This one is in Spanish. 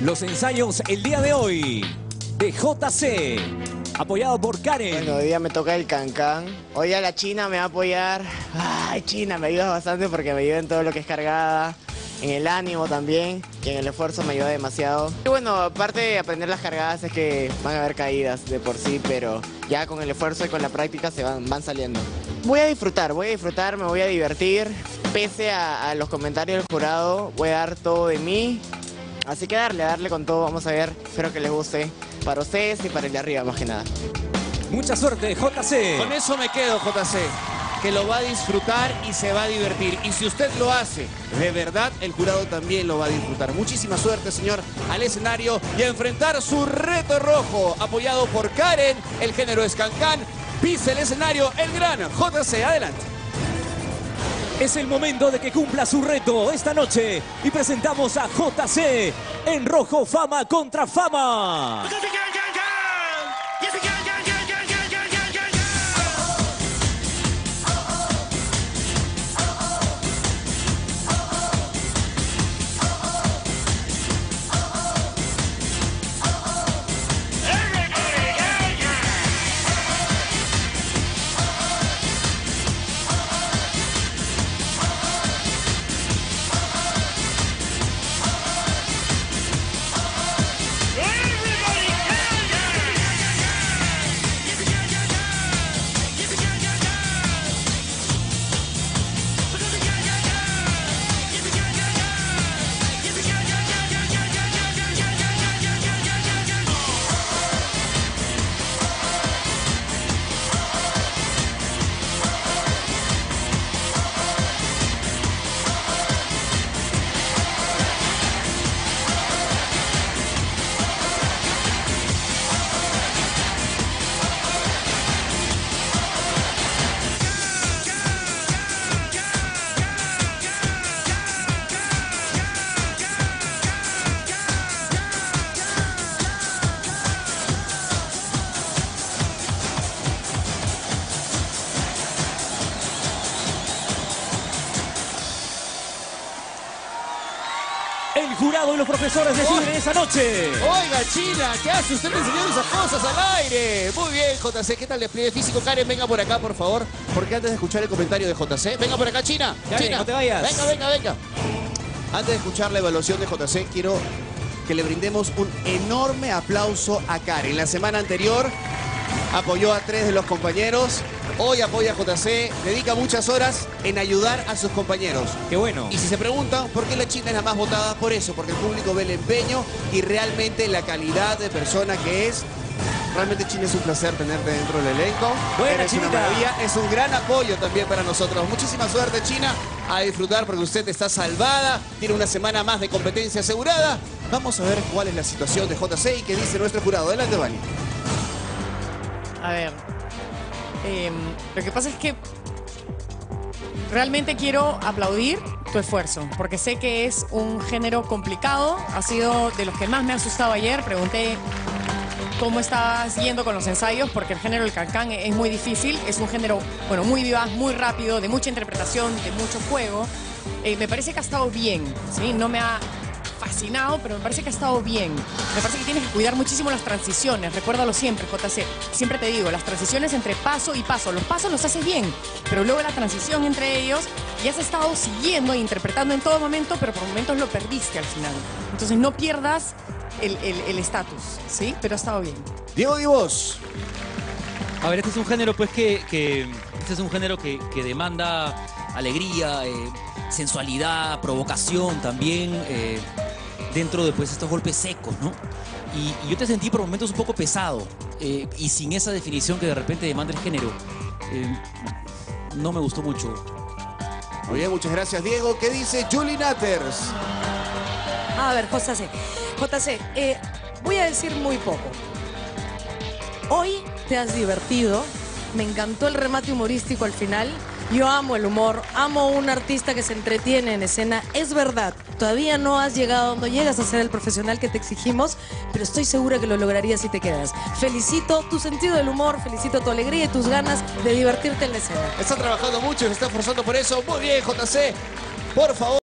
Los ensayos el día de hoy de JC, apoyado por Karen. Bueno, hoy día me toca el cancán. Hoy a la China me va a apoyar. Ay, China, me ayuda bastante porque me ayuda en todo lo que es cargada, en el ánimo también, y en el esfuerzo me ayuda demasiado. Y bueno, aparte de aprender las cargadas es que van a haber caídas de por sí, pero ya con el esfuerzo y con la práctica se van saliendo. Voy a disfrutar, me voy a divertir. Pese a los comentarios del jurado, voy a dar todo de mí. Así que darle con todo, vamos a ver, espero que les guste para ustedes y para el de arriba más que nada. Mucha suerte, JC. Con eso me quedo, JC, que lo va a disfrutar y se va a divertir. Y si usted lo hace, de verdad, el jurado también lo va a disfrutar. Muchísima suerte, señor, al escenario y a enfrentar su reto rojo, apoyado por Karen, el género es cancán. Pisa el escenario, el gran JC, adelante. Es el momento de que cumpla su reto esta noche y presentamos a JC en rojo, Fama contra Fama. El jurado y los profesores deciden esa noche. Oiga, China, ¿qué hace usted enseñando esas cosas al aire? Muy bien, JC, ¿qué tal el despliegue físico? Karen, venga por acá, por favor, porque antes de escuchar el comentario de JC, venga por acá, China. Karen, China, no te vayas. Venga. Antes de escuchar la evaluación de JC, quiero que le brindemos un enorme aplauso a Karen. La semana anterior apoyó a 3 de los compañeros. Hoy apoya a JC, dedica muchas horas en ayudar a sus compañeros. Qué bueno. Y si se preguntan por qué la China es la más votada, por eso, porque el público ve el empeño y realmente la calidad de persona que es. Realmente, China, es un placer tenerte dentro del elenco. Buena, Eres una Chinita. maravilla, es un gran apoyo también para nosotros. Muchísima suerte, China, a disfrutar porque usted está salvada, tiene una semana más de competencia asegurada. Vamos a ver cuál es la situación de JC y qué dice nuestro jurado. Adelante, Vani. A ver, lo que pasa es que realmente quiero aplaudir tu esfuerzo, porque sé que es un género complicado, ha sido de los que más me ha asustado ayer. Pregunté cómo estabas yendo con los ensayos, porque el género del cancán es muy difícil, es un género, bueno, muy vivaz, muy rápido, de mucha interpretación, de mucho juego. Me parece que ha estado bien, ¿sí? No me ha fascinado, pero me parece que ha estado bien. Me parece que tienes que cuidar muchísimo las transiciones. Recuérdalo siempre, JC. Siempre te digo, las transiciones entre paso y paso. Los pasos los haces bien, pero luego la transición entre ellos ya has estado siguiendo e interpretando en todo momento, pero por momentos lo perdiste al final. Entonces no pierdas el estatus, ¿sí? Pero ha estado bien. Diego Divos. A ver, este es un género pues este es un género que demanda alegría, sensualidad, provocación también, dentro de pues estos golpes secos, ¿no? Y yo te sentí por momentos un poco pesado, y sin esa definición que de repente demanda el género, no me gustó mucho. Muy bien, muchas gracias, Diego. ¿Qué dice Julie Natters? A ver, JC, voy a decir muy poco. Hoy te has divertido, me encantó el remate humorístico al final. Yo amo el humor, amo un artista que se entretiene en escena. Es verdad, todavía no has llegado, no llegas a ser el profesional que te exigimos, pero estoy segura que lo lograrías si te quedas. Felicito tu sentido del humor, felicito tu alegría y tus ganas de divertirte en la escena. Está trabajando mucho y se está esforzando por eso. Muy bien, JC. Por favor.